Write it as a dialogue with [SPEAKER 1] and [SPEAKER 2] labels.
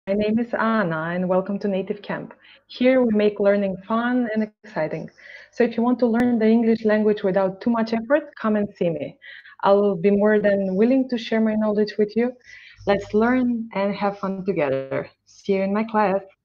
[SPEAKER 1] My name is Anna and welcome to Native Camp. Here we make learning fun and exciting. So if you want to learn the English language without too much effort, come and see me. I'll be more than willing to share my knowledge with you. Let's learn and have fun together. See you in my class.